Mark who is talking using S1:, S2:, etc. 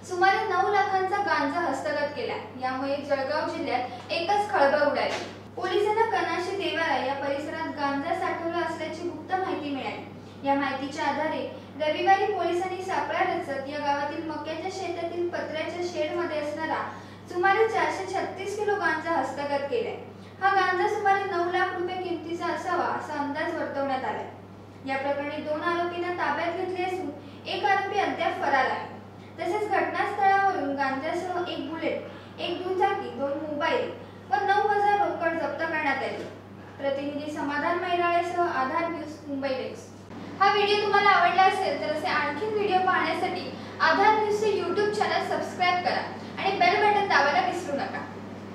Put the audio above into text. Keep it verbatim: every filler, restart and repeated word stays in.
S1: सुमारे नऊ लाखांचा गांजा हस्तगत केला। यामुळे जळगाव जिल्ह्यात एकच खळबळ उडाली। पोलिसांना कनाशी देवारा या परिसरात गांजा साठवला असल्याची गुप्त माहिती मिळाली। या माहितीच्या आधारे रविवारी पोलिसांनी सापळा रचत या गावातील मक्याच्या शेतातील पत्र्याच्या शेडमध्ये असणारा सुमारे चारशे छत्तीस किलो गांजा हस्तगत केलाय। हा गांजा सुमारे नऊ लाख रुपये किमतीचा असावा असा अंदाज वर्तवण्यात आलाय। या प्रकरणी दोन आरोपींना ताब्यात घेतले असून एक आरोपी अद्याप फरार आहे। तसेच घटनास्थळावरून गांजासह एक बुलेट, एक दुचाकी, दोन मोबाईल व नऊ हजार रोकड जप्त करण्यात आली। प्रतिनिधी समाधान मैराळेसह आधार न्यूज, मुंबई डेस्क। हा व्हिडिओ तुम्हाला आवडला असेल तर असे आणखी व्हिडिओ पाहण्यासाठी आधार न्यूजचे यूट्यूब चॅनल सबस्क्राइब करा आणि बेल बटन दाबायला विसरू नका।